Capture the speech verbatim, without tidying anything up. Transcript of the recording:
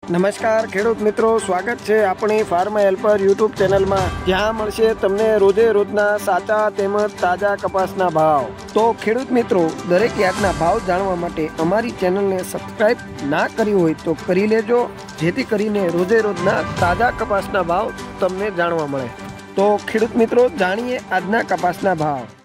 નમસ્કાર ખેડૂત મિત્રો, સ્વાગત છે આપણી ફાર્મ હેલ્પર યુટ્યુબ ચેનલમાં, જ્યાં મળશે તમને રોજે રોજના સાચા તેમજ તાજા કપાસના ભાવ। તો ખેડૂત મિત્રો, દરેક યાર્ડના ભાવ જાણવા માટે અમારી ચેનલને સબસ્ક્રાઇબ ના કરી હોય તો કરી લેજો, જેથી કરીને રોજે રોજના તાજા કપાસના ભાવ તમને જાણવા મળે। તો ખેડૂત મિત્રો, જાણીએ આજના કપાસના ભાવ।